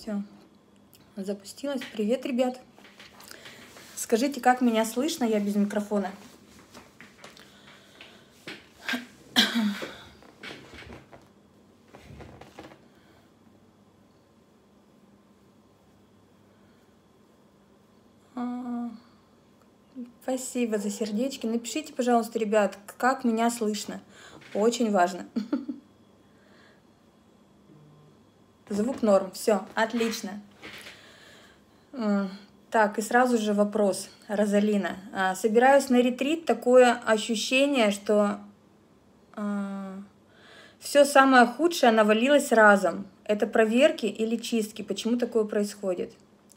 Все, запустилась. Привет, ребят. Скажите, как меня слышно? Я без микрофона. Спасибо за сердечки. Напишите, пожалуйста, ребят, как меня слышно. Очень важно. Звук норм. Все, отлично. Так, и сразу же вопрос, Розалина. Собираюсь на ретрит, такое ощущение, что все самое худшее навалилось разом. Это проверки или чистки? Почему такое происходит?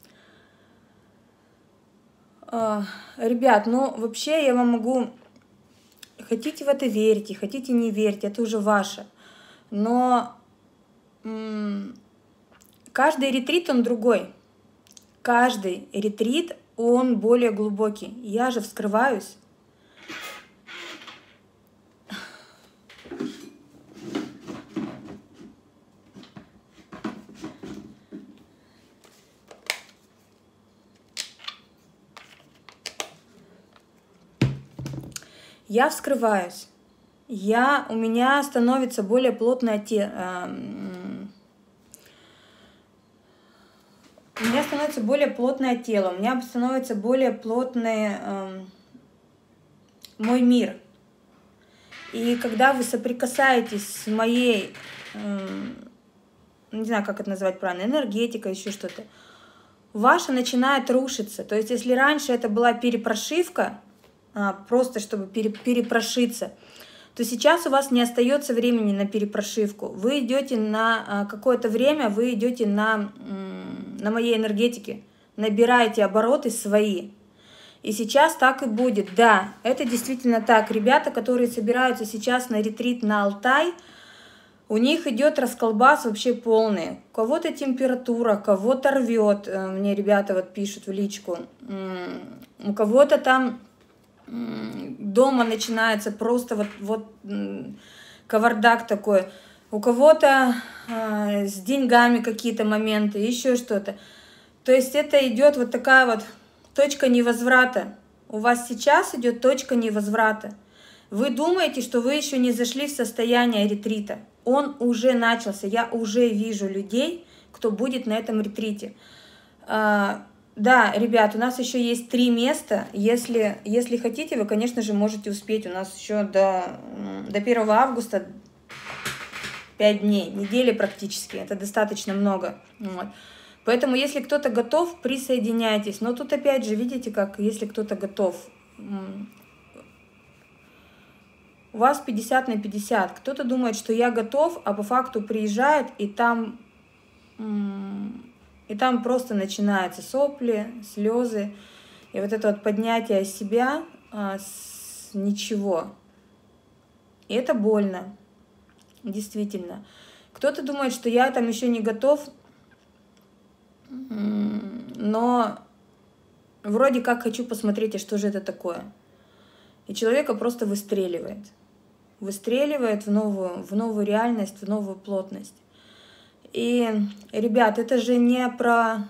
Ребят, ну вообще я вам могу... Хотите в это верьте, хотите не верьте, это уже ваше. Но каждый ретрит, он другой. Каждый ретрит, он более глубокий. Я же вскрываюсь. Я вскрываюсь. У меня становится более плотное тело. У меня становится более плотное тело. У меня становится более плотный мой мир. И когда вы соприкасаетесь с моей, не знаю, как это назвать правильно, энергетикой, еще что-то, ваше начинает рушиться. То есть, если раньше это была перепрошивка, просто чтобы перепрошиться, то сейчас у вас не остается времени на перепрошивку. Вы идете на какое-то время, вы идете на моей энергетике, набираете обороты свои. И сейчас так и будет. Да, это действительно так. Ребята, которые собираются сейчас на ретрит на Алтай, у них идет расколбас вообще полный. У кого-то температура, кого-то рвет. Мне ребята вот пишут в личку. У кого-то там дома начинается просто вот кавардак такой. У кого-то с деньгами какие-то моменты, еще что-то. То есть это идет вот такая вот точка невозврата. У вас сейчас идет точка невозврата. Вы думаете, что вы еще не зашли в состояние ретрита. Он уже начался. Я уже вижу людей, кто будет на этом ретрите. Да, ребят, у нас еще есть 3 места. Если хотите, вы, конечно же, можете успеть. У нас еще до 1 августа 5 дней, недели практически. Это достаточно много. Вот. Поэтому, если кто-то готов, присоединяйтесь. Но тут опять же, видите, как если кто-то готов. У вас 50 на 50. Кто-то думает, что я готов, а по факту приезжает, и там просто начинаются сопли, слезы. И вот это вот поднятие себя с ничего. И это больно. Действительно. Кто-то думает, что я там еще не готов, но вроде как хочу посмотреть, а что же это такое. И человека просто выстреливает. Выстреливает в новую реальность, в новую плотность. И, ребят, это же не про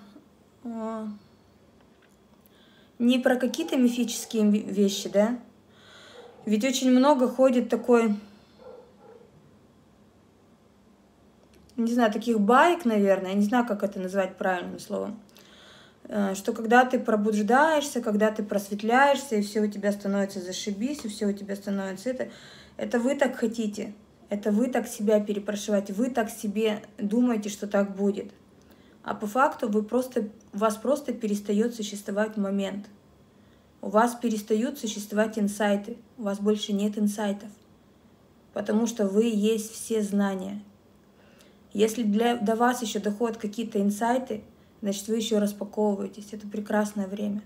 какие-то мифические вещи, да? Ведь очень много ходит такой, не знаю, таких баек, наверное, я не знаю, как это назвать правильным словом, что когда ты пробуждаешься, когда ты просветляешься, и все у тебя становится зашибись, и все у тебя становится это вы так хотите. Это вы так себя перепрошиваете, вы так себе думаете, что так будет. А по факту у вас просто перестает существовать момент. У вас перестают существовать инсайты. У вас больше нет инсайтов. Потому что вы есть все знания. Если до вас еще доходят какие-то инсайты, значит, вы еще распаковываетесь. Это прекрасное время.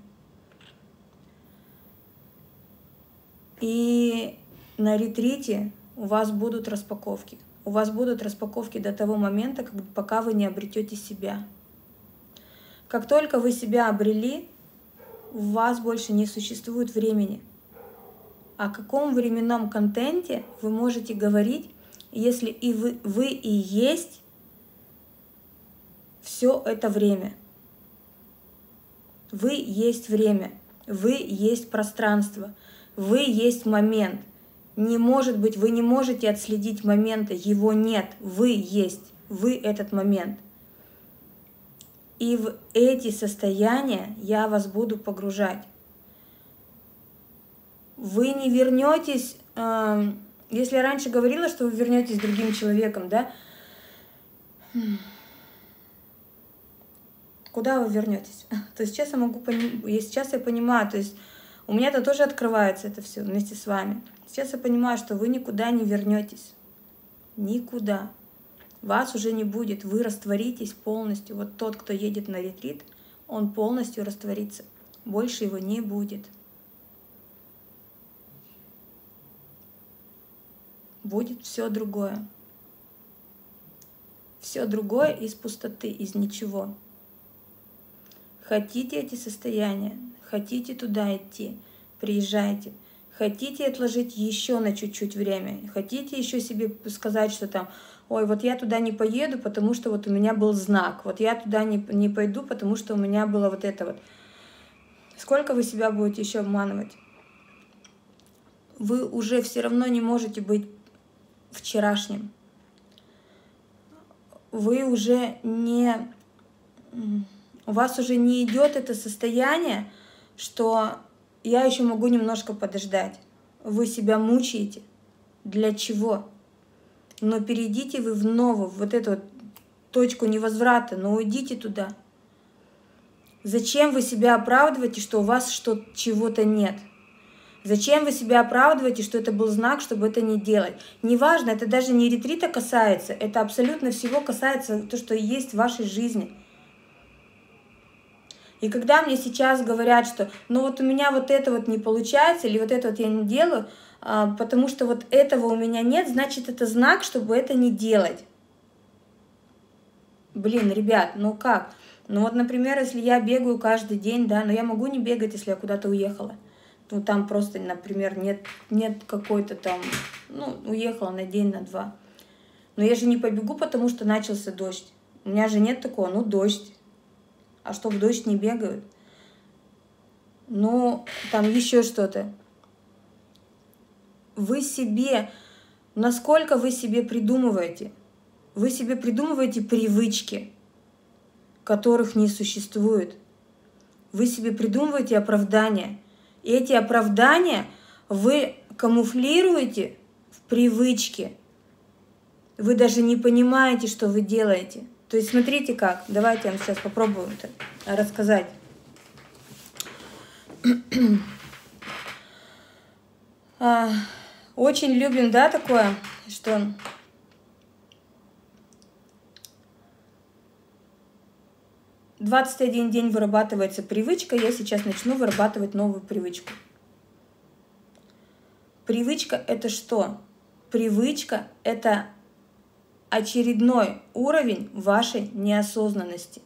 И на ретрите у вас будут распаковки. У вас будут распаковки до того момента, пока вы не обретете себя. Как только вы себя обрели, у вас больше не существует времени. О каком временном контенте вы можете говорить, если и вы и есть все это время. Вы есть время, вы есть пространство, вы есть момент. Не может быть, вы не можете отследить момента, его нет, вы есть, вы этот момент. И в эти состояния я вас буду погружать. Вы не вернетесь, если я раньше говорила, что вы вернетесь другим человеком, да? Куда вы вернетесь? То есть сейчас я могу сейчас я понимаю, то есть у меня это тоже открывается это все вместе с вами. Сейчас я понимаю, что вы никуда не вернетесь. Никуда. Вас уже не будет. Вы растворитесь полностью. Вот тот, кто едет на ретрит, он полностью растворится. Больше его не будет. Будет все другое. Все другое из пустоты, из ничего. Хотите эти состояния, хотите туда идти, приезжайте. Хотите отложить еще на чуть-чуть время, хотите еще себе сказать, что там, ой, вот я туда не поеду, потому что вот у меня был знак, вот я туда не пойду, потому что у меня было вот это вот. Сколько вы себя будете еще обманывать? Вы уже все равно не можете быть вчерашним. Вы уже не... У вас уже не идет это состояние, что я еще могу немножко подождать. Вы себя мучаете. Для чего? Но перейдите вы в новую, вот эту вот точку невозврата, но уйдите туда. Зачем вы себя оправдываете, что у вас чего-то нет? Зачем вы себя оправдываете, что это был знак, чтобы это не делать? Неважно, это даже не ретрита касается, это абсолютно всего касается то, что есть в вашей жизни. И когда мне сейчас говорят, что ну вот у меня вот это вот не получается, или вот это вот я не делаю, потому что вот этого у меня нет, значит это знак, чтобы это не делать. Блин, ребят, ну как? Ну вот, например, если я бегаю каждый день, да, но я могу не бегать, если я куда-то уехала. Ну там просто, например, нет какой-то там, ну, уехала на день, на два. Но я же не побегу, потому что начался дождь. У меня же нет такого, ну дождь. А что, в дождь не бегают? Ну, там еще что-то. Вы себе, насколько вы себе придумываете? Вы себе придумываете привычки, которых не существует. Вы себе придумываете оправдания. И эти оправдания вы камуфлируете в привычки. Вы даже не понимаете, что вы делаете. То есть смотрите как. Давайте я вам сейчас попробую это рассказать. Очень любим, да, такое, что... — 21 день вырабатывается привычка, я сейчас начну вырабатывать новую привычку. Привычка — это что? Привычка — это очередной уровень вашей неосознанности.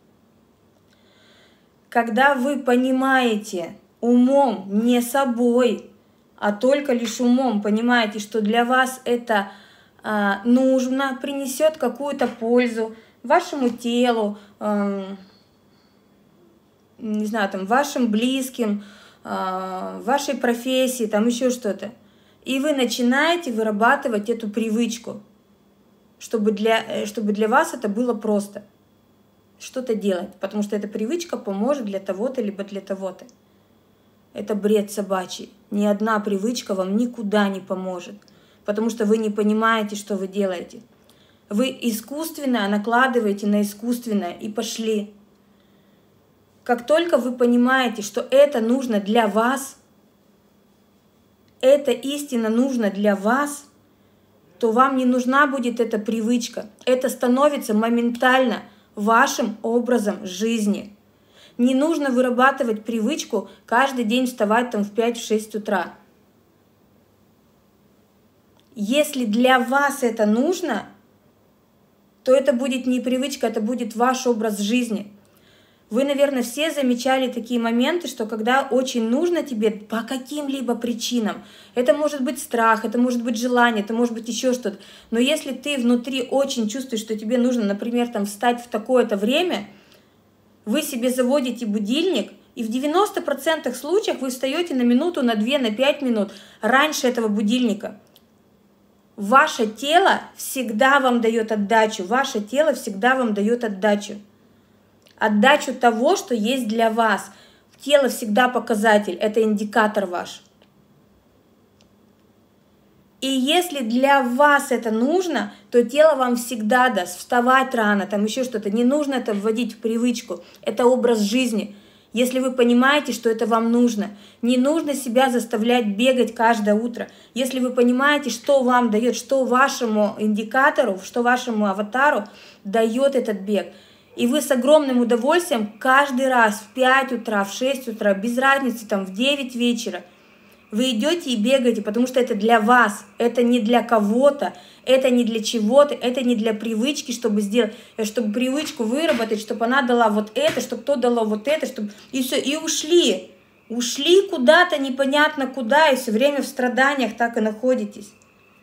Когда вы понимаете умом, не собой, а только лишь умом, понимаете, что для вас это нужно, принесет какую-то пользу вашему телу, не знаю, там, вашим близким, вашей профессии, там еще что-то. И вы начинаете вырабатывать эту привычку, чтобы для вас это было просто что-то делать, потому что эта привычка поможет для того-то, либо для того-то. Это бред собачий. Ни одна привычка вам никуда не поможет, потому что вы не понимаете, что вы делаете. Вы искусственно накладываете на искусственное и пошли. Как только вы понимаете, что это нужно для вас, это истинно нужно для вас, то вам не нужна будет эта привычка. Это становится моментально вашим образом жизни. Не нужно вырабатывать привычку каждый день вставать там в 5-6 утра. Если для вас это нужно, то это будет не привычка, это будет ваш образ жизни. Вы, наверное, все замечали такие моменты, что когда очень нужно тебе по каким-либо причинам, это может быть страх, это может быть желание, это может быть еще что-то, но если ты внутри очень чувствуешь, что тебе нужно, например, там встать в такое-то время, вы себе заводите будильник, и в 90% случаев вы встаете на минуту, на 2, на 5 минут раньше этого будильника. Ваше тело всегда вам дает отдачу, ваше тело всегда вам дает отдачу. Отдачу того, что есть для вас. Тело всегда показатель, это индикатор ваш. И если для вас это нужно, то тело вам всегда даст вставать рано, там еще что-то. Не нужно это вводить в привычку, это образ жизни. Если вы понимаете, что это вам нужно, не нужно себя заставлять бегать каждое утро. Если вы понимаете, что вам дает, что вашему индикатору, что вашему аватару дает этот бег, и вы с огромным удовольствием каждый раз в 5 утра, в 6 утра, без разницы, там, в 9 вечера, вы идете и бегаете, потому что это для вас, это не для кого-то, это не для чего-то, это не для привычки, чтобы сделать, чтобы привычку выработать, чтобы она дала вот это, чтобы то дало вот это, чтобы... И все, и ушли. Ушли куда-то непонятно куда, и все время в страданиях так и находитесь.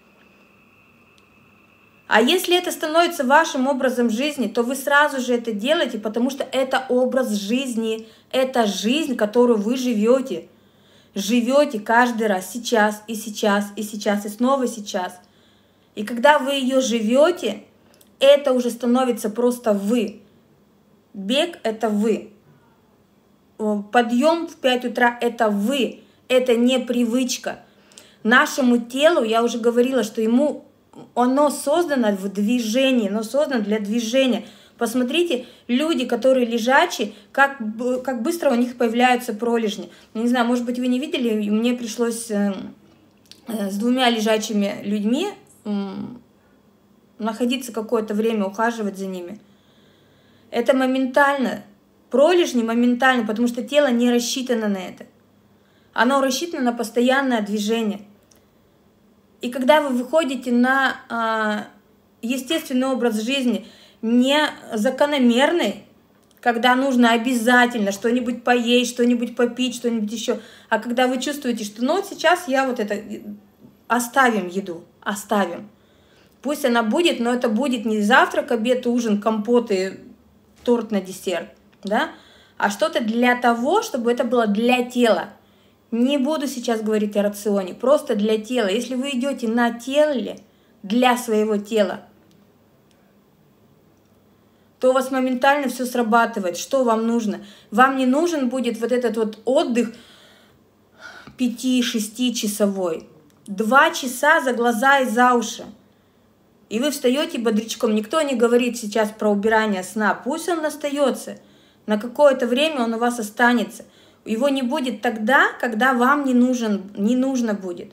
А если это становится вашим образом жизни, то вы сразу же это делаете, потому что это образ жизни, это жизнь, которую вы живете. Живете каждый раз, сейчас, и сейчас, и сейчас, и снова сейчас. И когда вы ее живете, это уже становится просто вы. Бег – это вы. Подъем в 5 утра – это вы. Это не привычка. Нашему телу, я уже говорила, что оно создано в движении, оно создано для движения. Посмотрите, люди, которые лежачие, как быстро у них появляются пролежни. Не знаю, может быть, вы не видели, мне пришлось с 2 лежачими людьми находиться какое-то время, ухаживать за ними. Это моментально, пролежни моментально, потому что тело не рассчитано на это. Оно рассчитано на постоянное движение. И когда вы выходите на естественный образ жизни, не закономерный, когда нужно обязательно что-нибудь поесть, что-нибудь попить, что-нибудь еще, а когда вы чувствуете, что ну вот сейчас я вот это, оставим еду, оставим. Пусть она будет, но это будет не завтрак, обед, ужин, компот и торт на десерт, да? А что-то для того, чтобы это было для тела. Не буду сейчас говорить о рационе, просто для тела. Если вы идете на теле, для своего тела, то у вас моментально все срабатывает. Что вам нужно? Вам не нужен будет вот этот вот отдых 5-6 часовой. 2 часа за глаза и за уши. И вы встаете бодрячком. Никто не говорит сейчас про убирание сна. Пусть он остается. На какое-то время он у вас останется. Его не будет тогда, когда вам не нужно будет.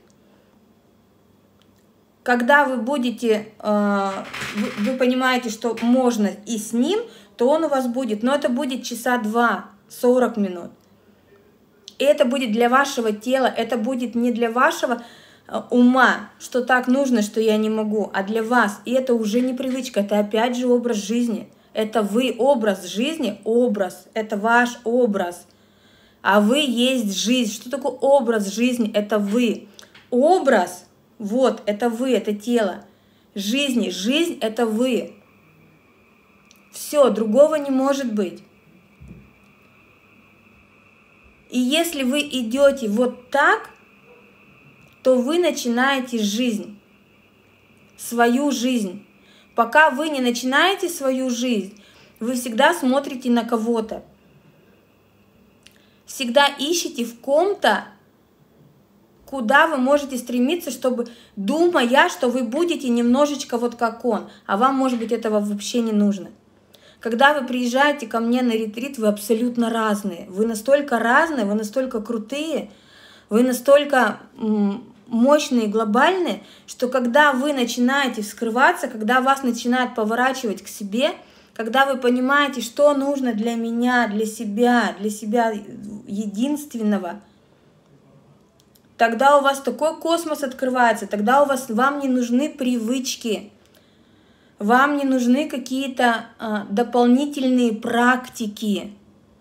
Когда вы будете, вы понимаете, что можно и с ним, то он у вас будет. Но это будет часа 2, 40 минут. И это будет для вашего тела, это будет не для вашего ума, что так нужно, что я не могу, а для вас. И это уже не привычка, это опять же образ жизни. Это вы, образ жизни, образ, это ваш образ. А вы есть жизнь. Что такое образ жизни? Это вы. Образ, вот, это вы, это тело. Жизнь – это вы. Все, другого не может быть. И если вы идете вот так, то вы начинаете жизнь, свою жизнь. Пока вы не начинаете свою жизнь, вы всегда смотрите на кого-то. Всегда ищите в ком-то, куда вы можете стремиться, чтобы, думая, что вы будете немножечко вот как он, а вам, может быть, этого вообще не нужно. Когда вы приезжаете ко мне на ретрит, вы абсолютно разные. Вы настолько разные, вы настолько крутые, вы настолько мощные, глобальные, что когда вы начинаете вскрываться, когда вас начинают поворачивать к себе, когда вы понимаете, что нужно для меня, для себя единственного, тогда у вас такой космос открывается, тогда вам не нужны привычки, вам не нужны какие-то дополнительные практики.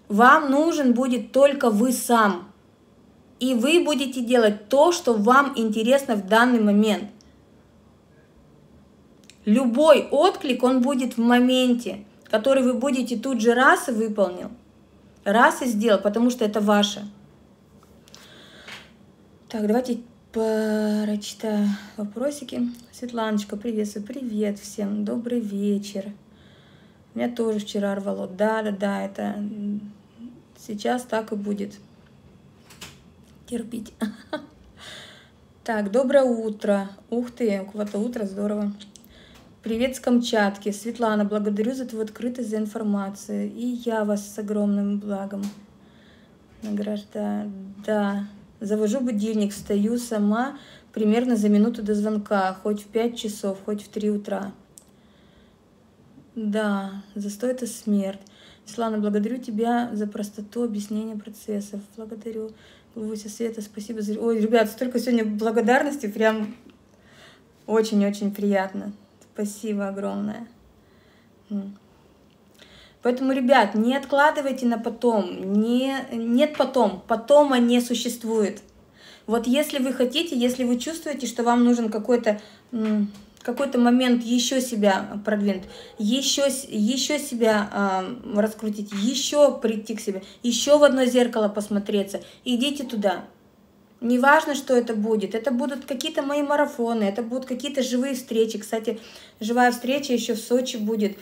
Вам нужен будет только вы сам. И вы будете делать то, что вам интересно в данный момент. Любой отклик, он будет в моменте, который вы будете тут же раз и выполнил, раз и сделал, потому что это ваше. Так, давайте прочитаю вопросики. Светланочка, приветствую. Привет всем, добрый вечер. Меня тоже вчера рвало. Да, это сейчас так и будет. Терпите. Так, доброе утро. Ух ты, у кого-то утро, здорово. Привет с Камчатки. Светлана, благодарю за твою открытость, за информацию. И я вас с огромным благом награждаю. Да, завожу будильник, встаю сама примерно за минуту до звонка, хоть в 5 часов, хоть в 3 утра. Да, застой — это смерть. Светлана, благодарю тебя за простоту объяснения процессов. Благодарю. Глубокого света, спасибо за... Ой, ребят, столько сегодня благодарности, прям очень-очень приятно. Спасибо огромное. Поэтому, ребят, не откладывайте на потом. Нет потома не существует. Вот если вы хотите, если вы чувствуете, что вам нужен какой-то момент еще себя продвинуть, еще себя раскрутить, еще прийти к себе, еще в одно зеркало посмотреться, идите туда. Неважно, что это будет. Это будут какие-то мои марафоны, это будут какие-то живые встречи. Кстати, живая встреча еще в Сочи будет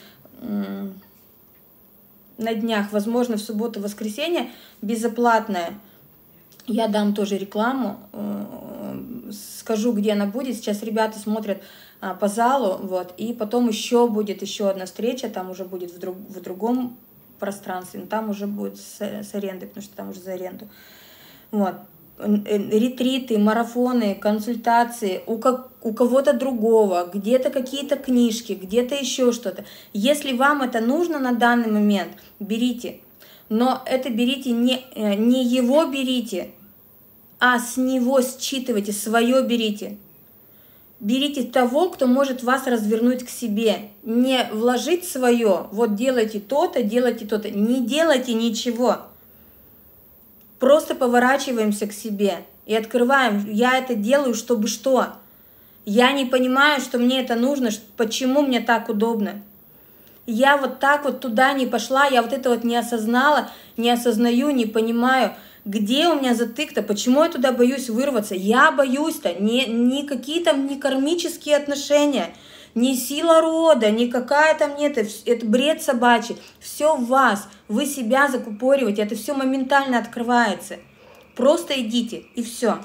на днях, возможно, в субботу-воскресенье, безоплатная. Я дам тоже рекламу, скажу, где она будет. Сейчас ребята смотрят по залу, вот, и потом еще будет еще одна встреча, там уже будет в другом пространстве, но там уже будет с арендой, потому что там уже за аренду. Вот. Ретриты, марафоны, консультации у кого-то другого, где-то какие-то книжки, где-то еще что-то. Если вам это нужно на данный момент, берите. Но это берите, не его берите, а с него считывайте, свое берите. Берите того, кто может вас развернуть к себе. Не вложить свое, вот делайте то-то, делайте то-то. Не делайте ничего. Просто поворачиваемся к себе и открываем. Я это делаю, чтобы что? Я не понимаю, что мне это нужно, почему мне так удобно. Я вот так вот туда не пошла, я вот это вот не осознала, не осознаю, не понимаю, где у меня затык-то, почему я туда боюсь вырваться. Я боюсь-то не какие-то не кармические отношения, не сила рода, не какая-то мне это бред собачий. Все в вас, вы себя закупориваете, это все моментально открывается. Просто идите, и все.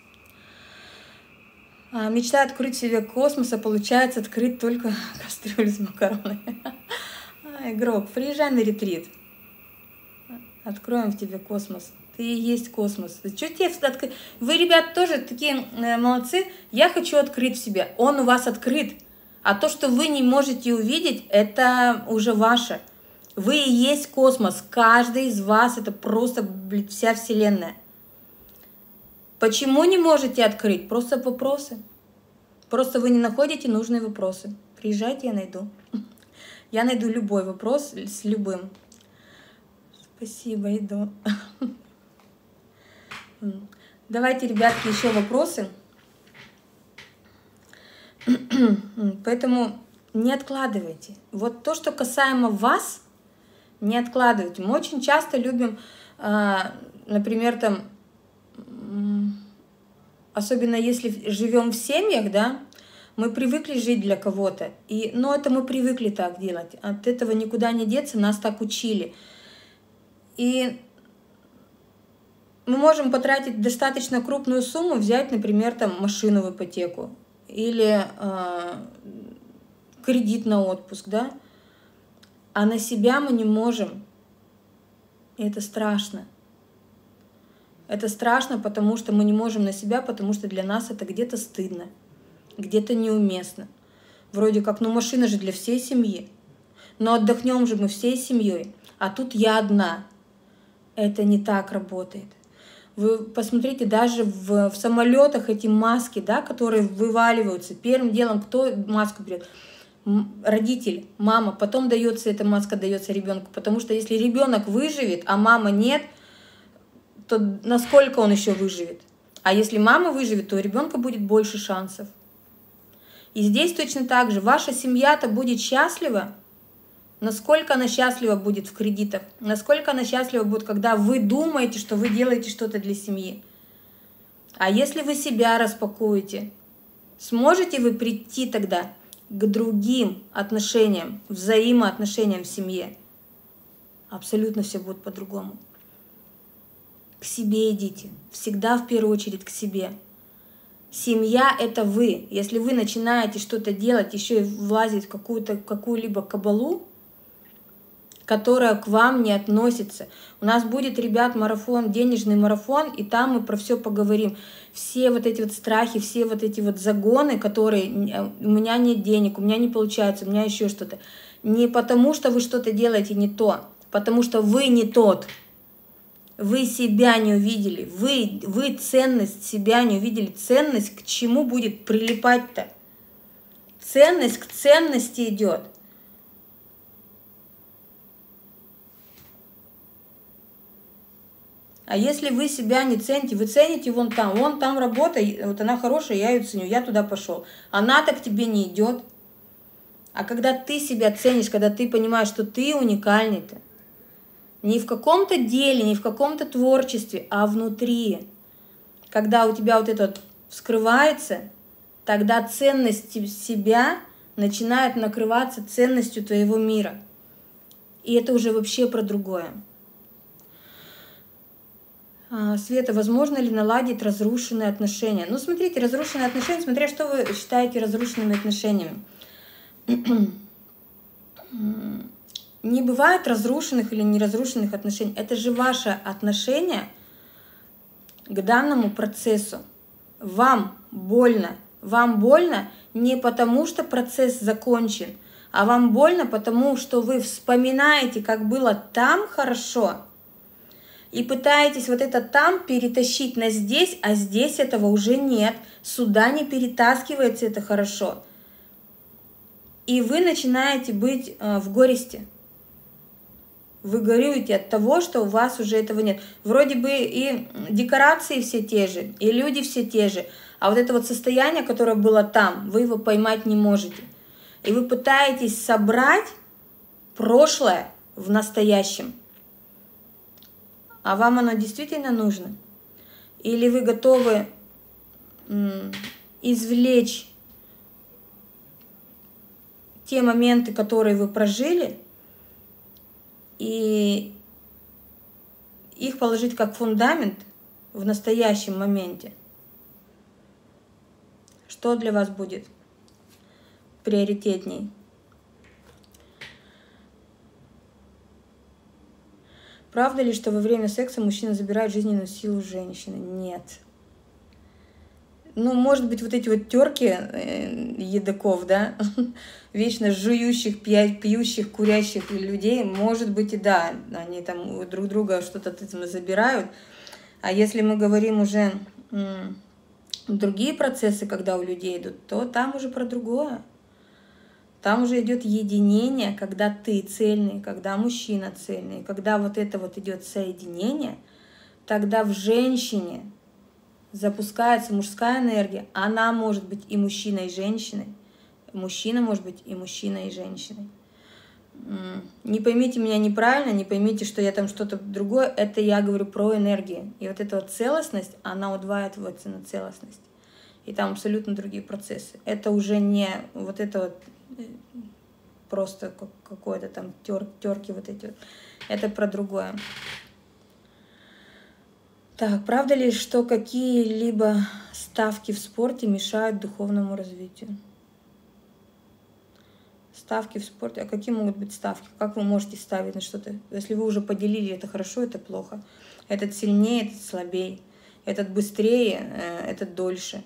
Мечта открыть себе космос, а получается открыть только кастрюлю с макаронами. Игрок, приезжай на ретрит. Откроем в тебе космос. Ты и есть космос. Вы, ребят, тоже такие молодцы. Я хочу открыть в себе. Он у вас открыт. А то, что вы не можете увидеть, это уже ваше. Вы и есть космос. Каждый из вас — это просто, блин, вся Вселенная. Почему не можете открыть? Просто вопросы. Просто вы не находите нужные вопросы. Приезжайте, я найду. Я найду любой вопрос с любым. Спасибо, иду. Давайте, ребятки, еще вопросы. Поэтому не откладывайте. Вот то, что касаемо вас, не откладывайте. Мы очень часто любим, например, там, особенно если живем в семьях, да, мы привыкли жить для кого-то. Но это мы привыкли так делать. От этого никуда не деться, нас так учили. И мы можем потратить достаточно крупную сумму, взять, например, там, машину в ипотеку или кредит на отпуск, да, а на себя мы не можем. И это страшно. Это страшно, потому что мы не можем на себя, потому что для нас это где-то стыдно, где-то неуместно. Вроде как, ну машина же для всей семьи. Но отдохнем же мы всей семьей, а тут я одна. Это не так работает. Вы посмотрите, даже в самолетах эти маски, да, которые вываливаются. Первым делом, кто маску берет? родитель, мама, потом дается эта маска, дается ребенку. Потому что если ребенок выживет, а мама нет, то насколько он еще выживет? А если мама выживет, то у ребенка будет больше шансов. И здесь точно так же. Ваша семья-то будет счастлива. Насколько она счастлива будет в кредитах? Насколько она счастлива будет, когда вы думаете, что вы делаете что-то для семьи? А если вы себя распакуете, сможете вы прийти тогда к другим отношениям, взаимоотношениям в семье? Абсолютно все будет по-другому. К себе идите. Всегда в первую очередь к себе. Семья – это вы. Если вы начинаете что-то делать, еще и влазить в какую-либо кабалу, которая к вам не относится. У нас будет, ребят, марафон, денежный марафон, и там мы про все поговорим. Все вот эти вот страхи, все вот эти вот загоны, которые у меня нет денег, у меня не получается, у меня еще что-то. Не потому, что вы что-то делаете не то, потому что вы не тот. Вы себя не увидели, вы ценность себя не увидели. Ценность к чему будет прилипать-то? Ценность к ценности идет. А если вы себя не цените, вы цените вон там работа, вот она хорошая, я ее ценю, я туда пошел. Она-то к тебе не идет. А когда ты себя ценишь, когда ты понимаешь, что ты уникальный-то, не в каком-то деле, не в каком-то творчестве, а внутри. Когда у тебя вот это вот вскрывается, тогда ценность себя начинает накрываться ценностью твоего мира. И это уже вообще про другое. Света, возможно ли наладить разрушенные отношения? Ну, смотрите, разрушенные отношения, смотря что вы считаете разрушенными отношениями. Не бывает разрушенных или неразрушенных отношений. Это же ваше отношение к данному процессу. Вам больно. Вам больно не потому, что процесс закончен, а вам больно потому, что вы вспоминаете, как было там хорошо, и пытаетесь вот это там перетащить на здесь, а здесь этого уже нет. Сюда не перетаскивается это хорошо. И вы начинаете быть в горести. Вы горюете от того, что у вас уже этого нет. Вроде бы и декорации все те же, и люди все те же, а вот это вот состояние, которое было там, вы его поймать не можете. И вы пытаетесь собрать прошлое в настоящем. А вам оно действительно нужно? Или вы готовы извлечь те моменты, которые вы прожили, и их положить как фундамент в настоящем моменте? Что для вас будет приоритетней? Правда ли, что во время секса мужчина забирает жизненную силу женщины? Нет. Ну, может быть, вот эти вот терки едоков, да, вечно жующих, пьющих, курящих людей, может быть, и да, они там друг друга что-то от этого забирают. А если мы говорим уже другие процессы, когда у людей идут, то там уже про другое. Там уже идет единение, когда ты цельный, когда мужчина цельный, когда вот это вот идет соединение, тогда в женщине запускается мужская энергия. Она может быть и мужчиной, и женщиной. Мужчина может быть и мужчиной, и женщиной. Не поймите меня неправильно, не поймите, что я там что-то другое. Это я говорю про энергию. И вот эта вот целостность, она удваивается на целостность. И там абсолютно другие процессы. Это уже не вот это вот просто какое-то там терки вот эти вот. Это про другое. Так, правда ли, что какие-либо ставки в спорте мешают духовному развитию? Ставки в спорте? А какие могут быть ставки? Как вы можете ставить на что-то? Если вы уже поделили, это хорошо, это плохо. Этот сильнее, этот слабее. Этот быстрее, этот дольше.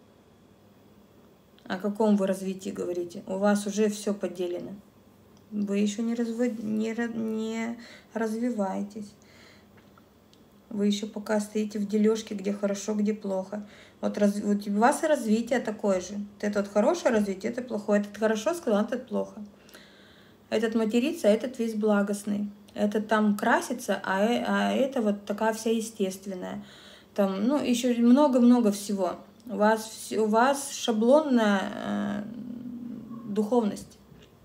О каком вы развитии говорите? У вас уже все поделено. Вы еще не развиваетесь. Вы еще пока стоите в дележке, где хорошо, где плохо. Вот у вас и развитие такое же. Это вот хорошее развитие, это плохое. Этот хорошо сказал, этот плохо. Этот матерится, а этот весь благостный. Этот там красится, а это вот такая вся естественная. Там, ну, еще много-много всего. У вас шаблонная духовность.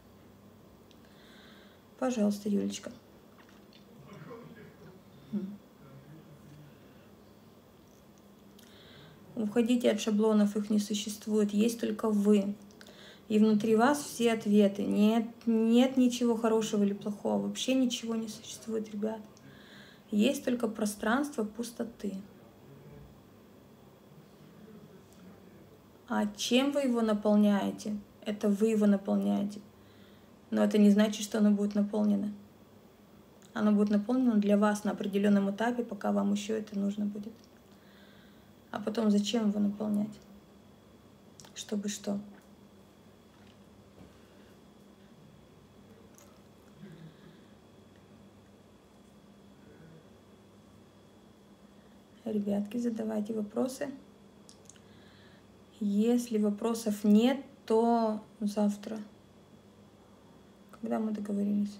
Пожалуйста, Юлечка. Уходите от шаблонов, их не существует. Есть только вы. И внутри вас все ответы. Нет ничего хорошего или плохого. Вообще ничего не существует, ребят. Есть только пространство пустоты. А чем вы его наполняете? Это вы его наполняете. Но это не значит, что оно будет наполнено. Оно будет наполнено для вас на определенном этапе, пока вам еще это нужно будет. А потом зачем его наполнять? Чтобы что? Ребятки, задавайте вопросы. Если вопросов нет, то завтра. Когда мы договорились?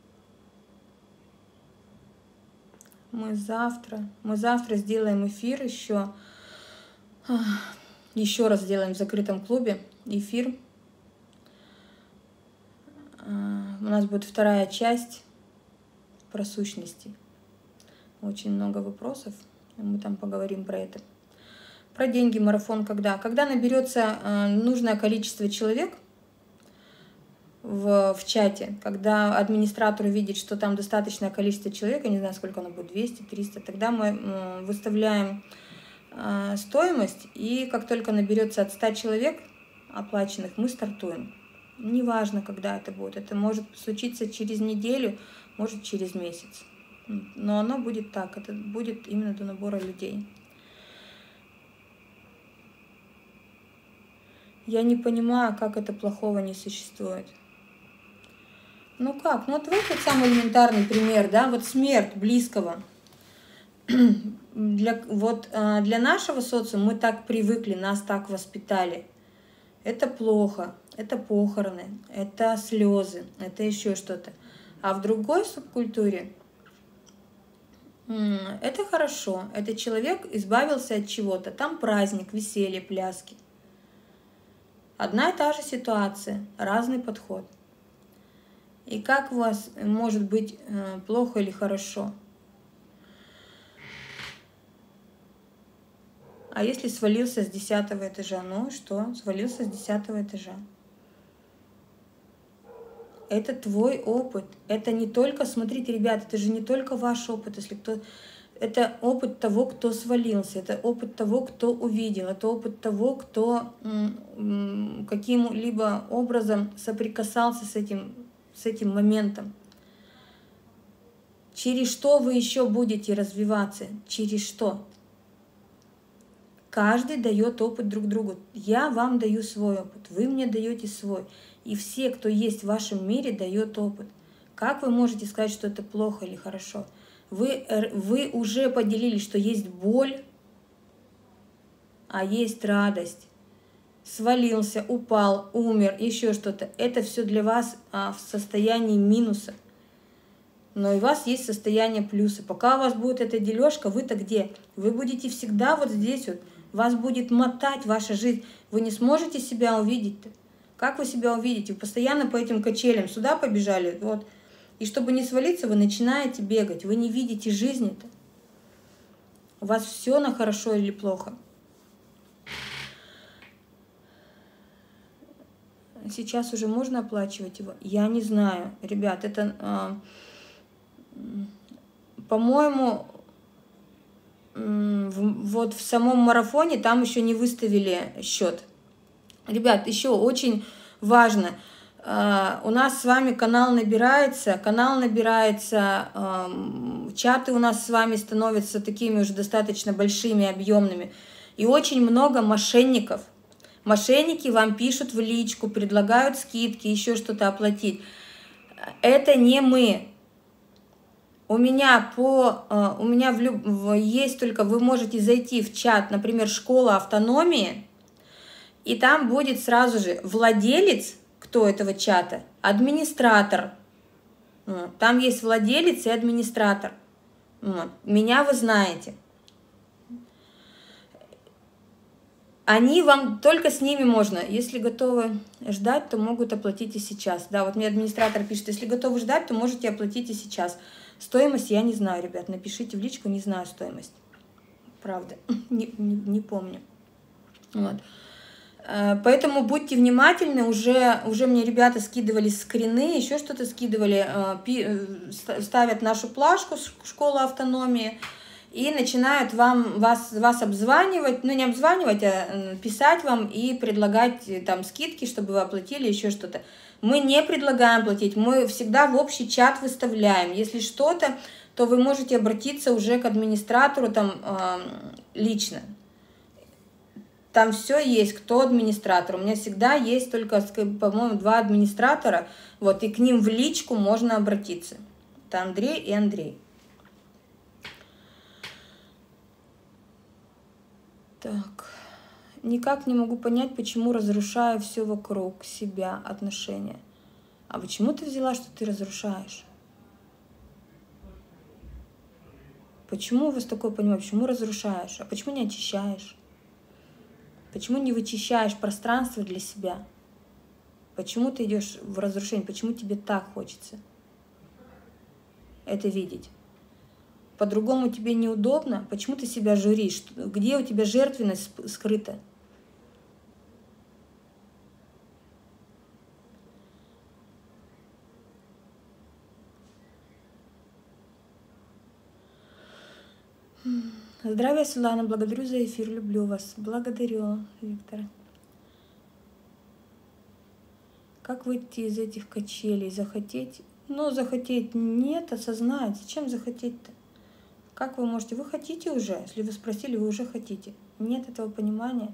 Мы завтра сделаем эфир еще раз сделаем в закрытом клубе эфир. У нас будет вторая часть про сущности. Очень много вопросов. Мы там поговорим про это. Про деньги, марафон когда? Когда наберется нужное количество человек в чате, когда администратор увидит, что там достаточное количество человек, я не знаю, сколько оно будет, 200, 300, тогда мы выставляем стоимость, и как только наберется от 100 человек оплаченных, мы стартуем. Неважно, когда это будет. Это может случиться через неделю, может через месяц. Но оно будет так, это будет именно до набора людей. Я не понимаю, как это плохого не существует. Ну как? Ну вот тот самый элементарный пример, да, вот смерть близкого. Для нашего социума мы так привыкли, нас так воспитали. Это плохо, это похороны, это слезы, это еще что-то. А в другой субкультуре это хорошо, это человек избавился от чего-то, там праздник, веселье, пляски. Одна и та же ситуация, разный подход. И как у вас может быть плохо или хорошо? А если свалился с 10-го этажа? Ну что, свалился с 10-го этажа. Это твой опыт. Это не только, смотрите, ребят, это же не только ваш опыт, если кто... Это опыт того, кто свалился, это опыт того, кто увидел, это опыт того, кто каким-либо образом соприкасался с этим моментом. Через что вы еще будете развиваться? Через что? Каждый дает опыт друг другу. Я вам даю свой опыт, вы мне даете свой. И все, кто есть в вашем мире, дает опыт. Как вы можете сказать, что это плохо или хорошо? Вы уже поделились, что есть боль, а есть радость. Свалился, упал, умер, еще что-то. Это все для вас в состоянии минуса. Но и у вас есть состояние плюса. Пока у вас будет эта дележка, вы-то где? Вы будете всегда вот здесь вот. Вас будет мотать ваша жизнь. Вы не сможете себя увидеть-то. Как вы себя увидите? Вы постоянно по этим качелям сюда побежали, вот. И чтобы не свалиться, вы начинаете бегать. Вы не видите жизни-то. У вас все на хорошо или плохо. Сейчас уже можно оплачивать его? Я не знаю. Ребят, это, по-моему, вот в самом марафоне там еще не выставили счет. Ребят, еще очень важно. У нас с вами канал набирается, чаты у нас с вами становятся такими уже достаточно большими, объемными. И очень много мошенников. Мошенники вам пишут в личку, предлагают скидки, еще что-то оплатить. Это не мы. у меня есть только, вы можете зайти в чат, например, «Школа автономии», и там будет сразу же владелец, кто этого чата, администратор. Вот. Там есть владелец и администратор. Вот. Меня вы знаете. Они вам, только с ними можно. Если готовы ждать, то могут оплатить и сейчас. Да, вот мне администратор пишет, если готовы ждать, то можете оплатить и сейчас. Стоимость я не знаю, ребят, напишите в личку, не знаю стоимость. Правда, не помню. Вот. Поэтому будьте внимательны, уже мне ребята скидывали скрины, еще что-то скидывали, ставят нашу плашку «Школа автономии» и начинают вас обзванивать, ну не обзванивать, а писать вам и предлагать там скидки, чтобы вы оплатили, еще что-то. Мы не предлагаем платить, мы всегда в общий чат выставляем. Если что-то, то вы можете обратиться уже к администратору там лично. Там все есть, кто администратор. У меня всегда есть только, по-моему, 2 администратора, вот, и к ним в личку можно обратиться. Это Андрей и Андрей. Так, никак не могу понять, почему разрушаю все вокруг себя, отношения. А почему ты взяла, что ты разрушаешь? Почему у вас такое понимание? Почему разрушаешь? А почему не очищаешь? Почему не вычищаешь пространство для себя? Почему ты идешь в разрушение? Почему тебе так хочется это видеть? По-другому тебе неудобно? Почему ты себя журишь? Где у тебя жертвенность скрыта? Здравия, Светлана, благодарю за эфир, люблю вас. Благодарю, Виктор. Как выйти из этих качелей? Захотеть? Ну, захотеть нет, осознать. Зачем захотеть-то? Как вы можете? Вы хотите уже. Если вы спросили, вы уже хотите. Нет этого понимания.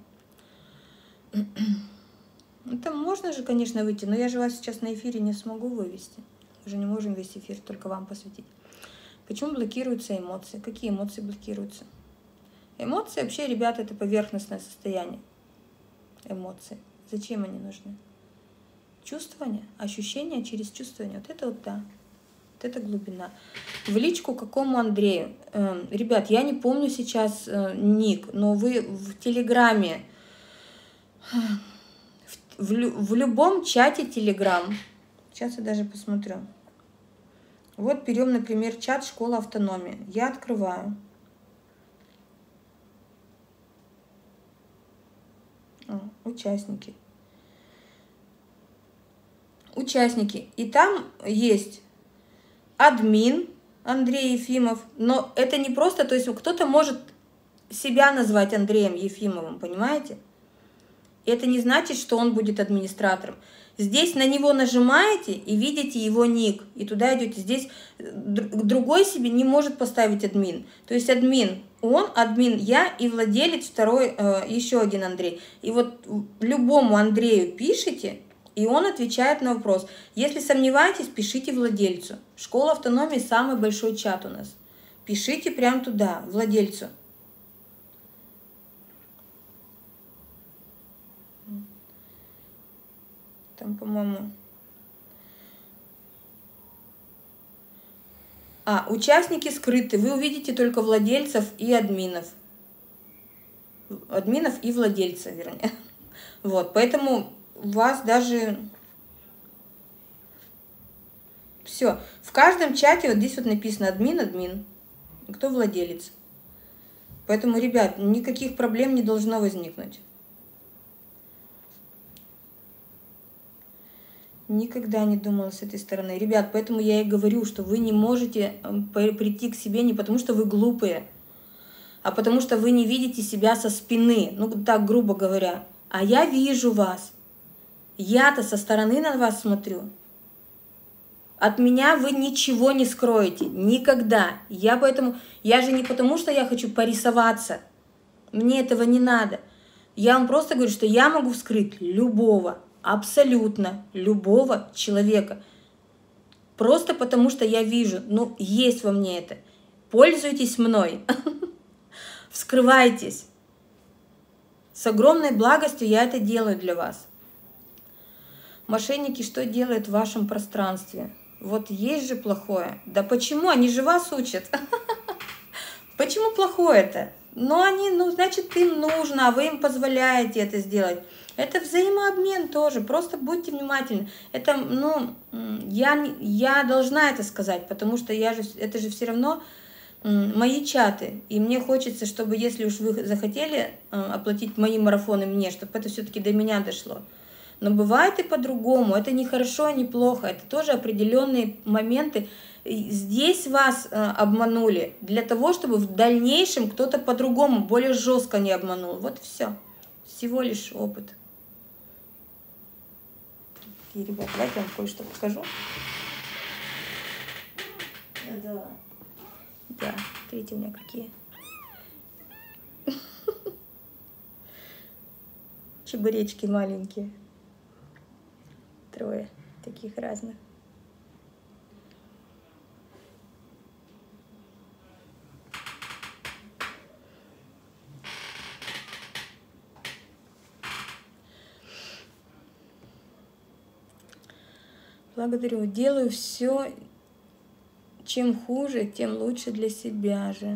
Это можно же, конечно, выйти, но я же вас сейчас на эфире не смогу вывести. Уже не можем весь эфир только вам посвятить. Почему блокируются эмоции? Какие эмоции блокируются? Эмоции вообще, ребята, это поверхностное состояние. Эмоции. Зачем они нужны? Чувствование, ощущение через чувствование. Вот это вот да. Вот это глубина. В личку какому Андрею? Ребят, я не помню сейчас ник, но вы в Телеграме, в любом чате Телеграм. Сейчас я даже посмотрю. Вот берем, например, чат «Школа автономии». Я открываю. Участники. Участники. И там есть админ Андрей Ефимов. Но это не просто, то есть кто-то может себя назвать Андреем Ефимовым, понимаете? Это не значит, что он будет администратором. Здесь на него нажимаете и видите его ник, и туда идете. Здесь другой себе не может поставить админ. То есть админ он, админ я и владелец второй, еще один Андрей. И вот любому Андрею пишите, и он отвечает на вопрос. Если сомневаетесь, пишите владельцу. Школа автономии самый большой чат у нас. Пишите прямо туда, владельцу. Там, по-моему... участники скрыты. Вы увидите только владельцев и админов. Админов и владельца, вернее. Вот, поэтому у вас даже... Все. В каждом чате вот здесь вот написано админ, админ. Кто владелец. Поэтому, ребят, никаких проблем не должно возникнуть. Никогда не думала с этой стороны. Ребят, поэтому я и говорю, что вы не можете прийти к себе не потому, что вы глупые, а потому что вы не видите себя со спины, ну так грубо говоря. А я вижу вас. Я-то со стороны на вас смотрю. От меня вы ничего не скроете. Никогда. Я же не потому, что я хочу порисоваться. Мне этого не надо. Я вам просто говорю, что я могу вскрыть любого. Абсолютно любого человека. Просто потому что я вижу, ну, есть во мне это. Пользуйтесь мной. Вскрывайтесь. С огромной благостью я это делаю для вас. Мошенники что делают в вашем пространстве? Вот есть же плохое. Да почему? Они же вас учат. Почему плохое-то? Ну, они, ну, значит, им нужно, а вы им позволяете это сделать. Это взаимообмен тоже. Просто будьте внимательны. Это, ну, я должна это сказать, потому что это же все равно мои чаты. И мне хочется, чтобы, если уж вы захотели оплатить мои марафоны мне, чтобы это все-таки до меня дошло. Но бывает и по-другому. Это не хорошо, не плохо. Это тоже определенные моменты. Здесь вас обманули для того, чтобы в дальнейшем кто-то по-другому, более жестко не обманул. Вот и все. Всего лишь опыт. И, ребят, давайте я вам кое-что покажу. Да, смотрите у меня какие. Чебуречки маленькие. 3 таких разных. Благодарю. Делаю все, чем хуже, тем лучше для себя же.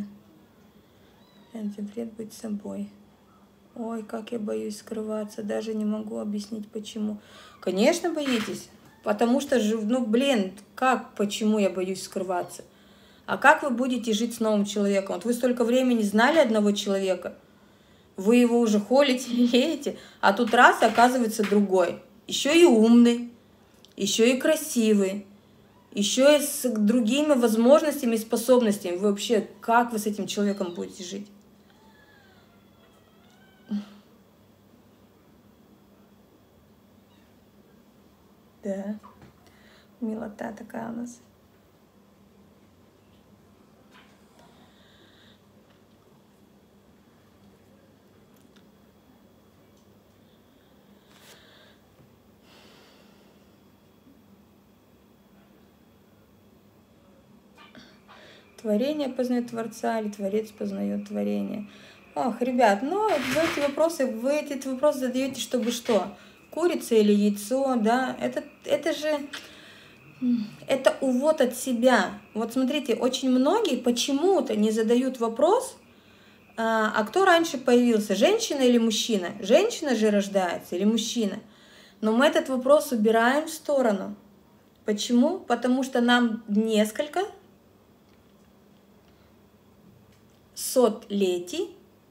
Вред быть собой. Ой, как я боюсь скрываться, даже не могу объяснить, почему. Конечно, боитесь, потому что, ну, блин, почему я боюсь скрываться? А как вы будете жить с новым человеком? Вот вы столько времени знали одного человека, вы его уже холите, лелеете, а тут раз, оказывается, другой. Еще и умный, еще и красивый, еще и с другими возможностями и способностями. Вы вообще, как вы с этим человеком будете жить? Да, милота такая у нас. Творение познает Творца, или Творец познает творение. Ох, ребят, ну вы эти вопросы задаете, чтобы что? Курица или яйцо, да? Это же... Это увод от себя. Вот смотрите, очень многие почему-то не задают вопрос, а кто раньше появился, женщина или мужчина? Женщина же рождается или мужчина? Но мы этот вопрос убираем в сторону. Почему? Потому что нам несколько сот-летий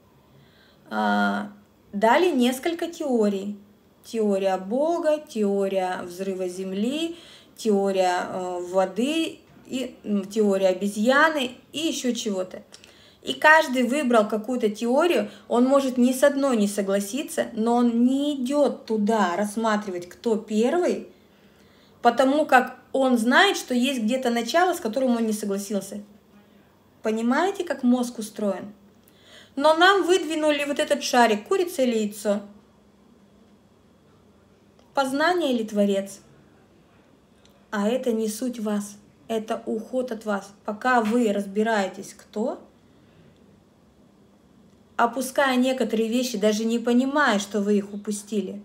дали несколько теорий. Теория Бога, теория взрыва Земли, теория воды, и теория обезьяны и еще чего-то. И каждый выбрал какую-то теорию, он может ни с одной не согласиться, но он не идет туда рассматривать, кто первый, потому как он знает, что есть где-то начало, с которым он не согласился. Понимаете, как мозг устроен? Но нам выдвинули вот этот шарик, курица или яйцо? Познание или Творец? А это не суть вас, это уход от вас. Пока вы разбираетесь, кто, опуская некоторые вещи, даже не понимая, что вы их упустили,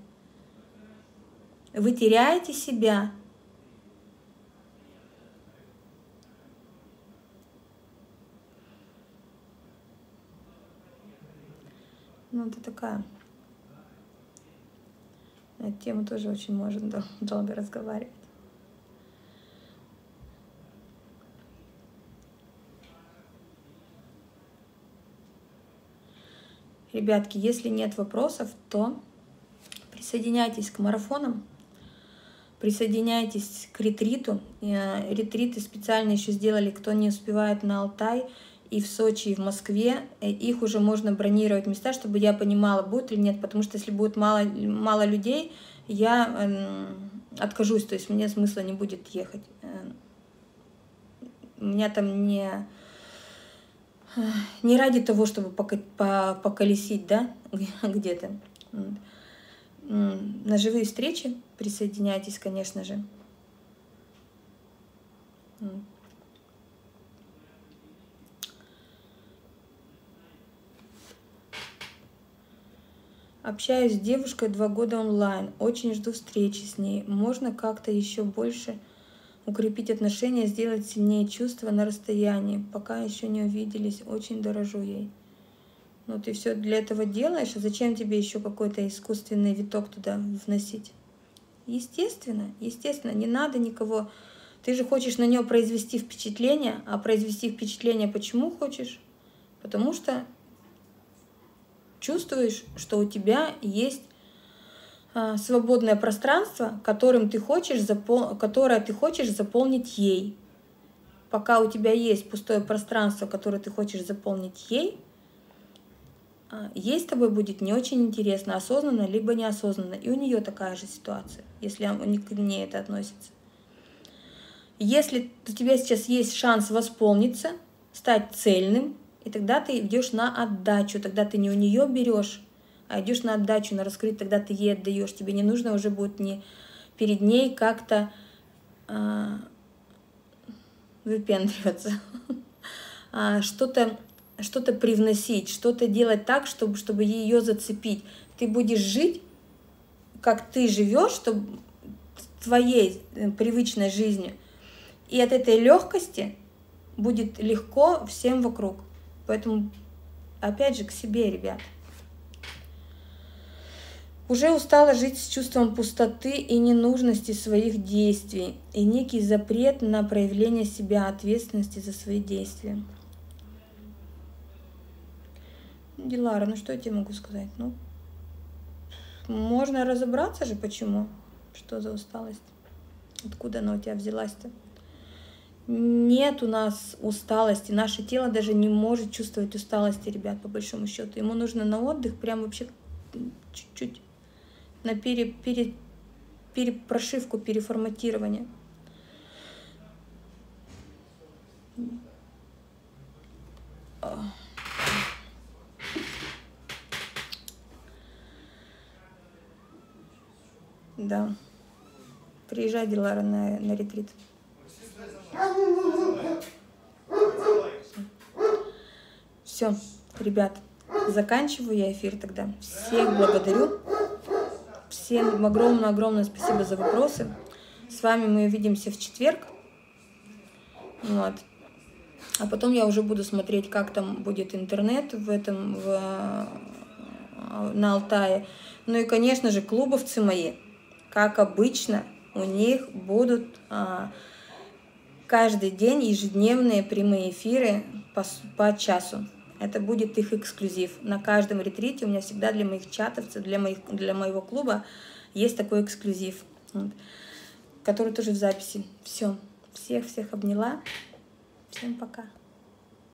вы теряете себя. Ну, это такая... На эту тему тоже очень можно долго разговаривать. Ребятки, если нет вопросов, то присоединяйтесь к марафонам, присоединяйтесь к ретриту. Ретриты специально еще сделали, кто не успевает на Алтай, и в Сочи, и в Москве. Их уже можно бронировать места, чтобы я понимала, будет или нет, потому что если будет мало людей, я откажусь, то есть мне смысла не будет ехать. У меня там не ради того, чтобы поколесить, да, где-то. На живые встречи присоединяйтесь, конечно же. Общаюсь с девушкой 2 года онлайн. Очень жду встречи с ней. Можно как-то еще больше укрепить отношения, сделать сильнее чувства на расстоянии. Пока еще не увиделись. Очень дорожу ей. Ну, ты все для этого делаешь, а зачем тебе еще какой-то искусственный виток туда вносить? Естественно, не надо никого. Ты же хочешь на нее произвести впечатление, а произвести впечатление почему хочешь? Потому что чувствуешь, что у тебя есть свободное пространство, которое ты хочешь заполнить ей. Пока у тебя есть пустое пространство, которое ты хочешь заполнить ей с тобой будет не очень интересно, осознанно либо неосознанно. И у нее такая же ситуация, если к ней это относится. Если у тебя сейчас есть шанс восполниться, стать цельным, и тогда ты идешь на отдачу, тогда ты не у нее берешь, а идешь на отдачу, на раскрытие, тогда ты ей отдаешь. Тебе не нужно уже будет не перед ней как-то выпендриваться, что-то привносить, что-то делать так, чтобы ее зацепить. Ты будешь жить, как ты живешь, чтобы твоей привычной жизнью. И от этой легкости будет легко всем вокруг. Поэтому, опять же, к себе, ребят. Уже устала жить с чувством пустоты и ненужности своих действий. И некий запрет на проявление себя, ответственности за свои действия. Дилара, ну что я тебе могу сказать? Ну, можно разобраться же, почему. Что за усталость? Откуда она у тебя взялась-то? Нет у нас усталости. Наше тело даже не может чувствовать усталости, ребят, по большому счету. Ему нужно на отдых, прям вообще чуть-чуть, на перепрошивку, переформатирование. Да. Приезжай, Дилара, на ретрит. Все, ребят, заканчиваю я эфир тогда. Всех благодарю. Всем огромное спасибо за вопросы. С вами мы увидимся в четверг. Вот. А потом я уже буду смотреть, как там будет интернет на Алтае. Ну и, конечно же, клубовцы мои, как обычно, у них будут каждый день ежедневные прямые эфиры по часу. Это будет их эксклюзив. На каждом ретрите у меня всегда для моих чатовцев, для моего клуба есть такой эксклюзив, который тоже в записи. Все. Всех обняла. Всем пока.